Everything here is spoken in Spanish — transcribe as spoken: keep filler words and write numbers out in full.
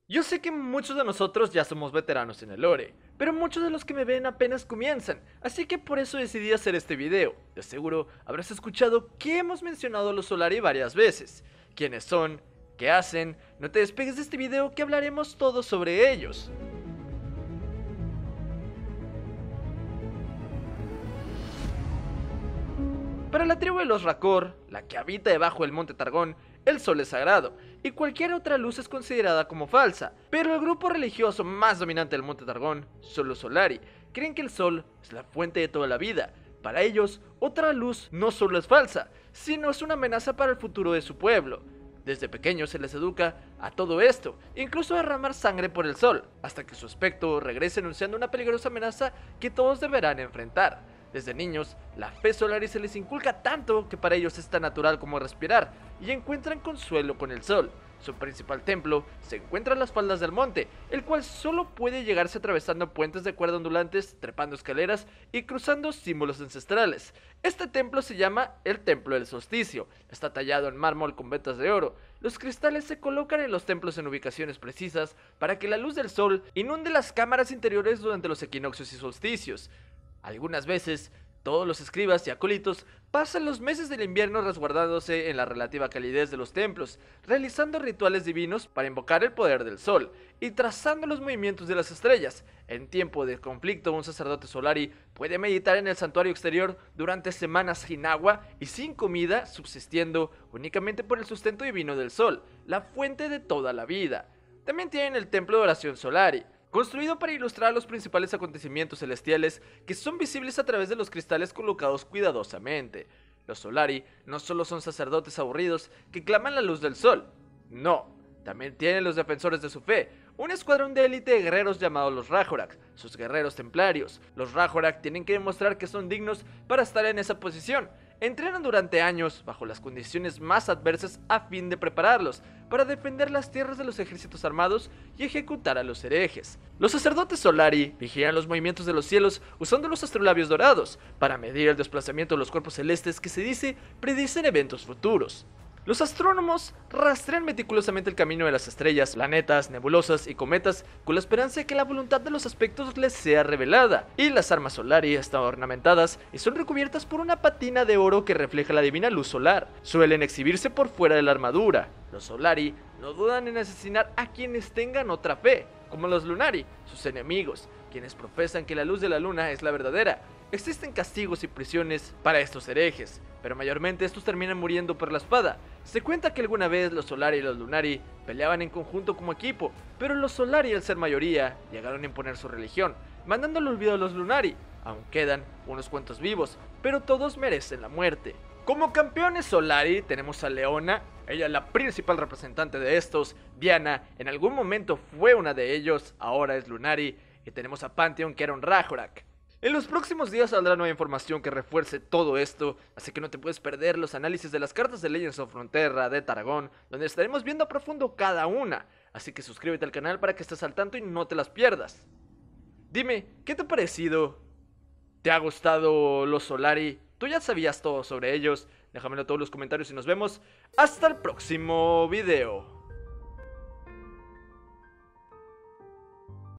Yo sé que muchos de nosotros ya somos veteranos en el lore, pero muchos de los que me ven apenas comienzan, así que por eso decidí hacer este video. De seguro habrás escuchado que hemos mencionado a los Solari varias veces. ¿Quiénes son? ¿Qué hacen? No te despegues de este video que hablaremos todo sobre ellos. Para la tribu de los Rakor, la que habita debajo del monte Targón, el sol es sagrado, y cualquier otra luz es considerada como falsa. Pero el grupo religioso más dominante del monte Targón son los Solari. Creen que el sol es la fuente de toda la vida. Para ellos, otra luz no solo es falsa, sino es una amenaza para el futuro de su pueblo. Desde pequeños se les educa a todo esto, incluso a derramar sangre por el sol, hasta que su aspecto regrese anunciando una peligrosa amenaza que todos deberán enfrentar. Desde niños, la fe Solari se les inculca tanto que para ellos es tan natural como respirar, y encuentran consuelo con el sol. Su principal templo se encuentra en las faldas del monte, el cual solo puede llegarse atravesando puentes de cuerda ondulantes, trepando escaleras y cruzando símbolos ancestrales. Este templo se llama el Templo del Solsticio, está tallado en mármol con vetas de oro. Los cristales se colocan en los templos en ubicaciones precisas para que la luz del sol inunde las cámaras interiores durante los equinoccios y solsticios. Algunas veces, todos los escribas y acólitos pasan los meses del invierno resguardándose en la relativa calidez de los templos, realizando rituales divinos para invocar el poder del sol y trazando los movimientos de las estrellas. En tiempo de conflicto, un sacerdote Solari puede meditar en el santuario exterior durante semanas sin agua y sin comida, subsistiendo únicamente por el sustento divino del sol, la fuente de toda la vida. También tienen el templo de oración Solari, construido para ilustrar los principales acontecimientos celestiales que son visibles a través de los cristales colocados cuidadosamente. Los Solari no solo son sacerdotes aburridos que claman la luz del sol, no, también tienen los defensores de su fe, un escuadrón de élite de guerreros llamados los Rahorak, sus guerreros templarios. Los Rahorak tienen que demostrar que son dignos para estar en esa posición. Entrenan durante años bajo las condiciones más adversas a fin de prepararlos para defender las tierras de los ejércitos armados y ejecutar a los herejes. Los sacerdotes Solari vigilan los movimientos de los cielos usando los astrolabios dorados para medir el desplazamiento de los cuerpos celestes que se dice predicen eventos futuros. Los astrónomos rastrean meticulosamente el camino de las estrellas, planetas, nebulosas y cometas con la esperanza de que la voluntad de los aspectos les sea revelada, y las armas Solari están ornamentadas y son recubiertas por una patina de oro que refleja la divina luz solar. Suelen exhibirse por fuera de la armadura. Los Solari no dudan en asesinar a quienes tengan otra fe, como los Lunari, sus enemigos, quienes profesan que la luz de la luna es la verdadera. Existen castigos y prisiones para estos herejes, pero mayormente estos terminan muriendo por la espada. Se cuenta que alguna vez los Solari y los Lunari peleaban en conjunto como equipo, pero los Solari, al ser mayoría, llegaron a imponer su religión, mandando al olvido a los Lunari. Aún quedan unos cuantos vivos, pero todos merecen la muerte. Como campeones Solari tenemos a Leona, ella es la principal representante de estos. Diana en algún momento fue una de ellos, ahora es Lunari. Y tenemos a Pantheon, que era un Rahorak. En los próximos días saldrá nueva información que refuerce todo esto, así que no te puedes perder los análisis de las cartas de Legends of Frontera de Targón, donde estaremos viendo a profundo cada una, así que suscríbete al canal para que estés al tanto y no te las pierdas. Dime, ¿qué te ha parecido? ¿Te ha gustado los Solari? ¿Tú ya sabías todo sobre ellos? Déjamelo en todos los comentarios y nos vemos hasta el próximo video.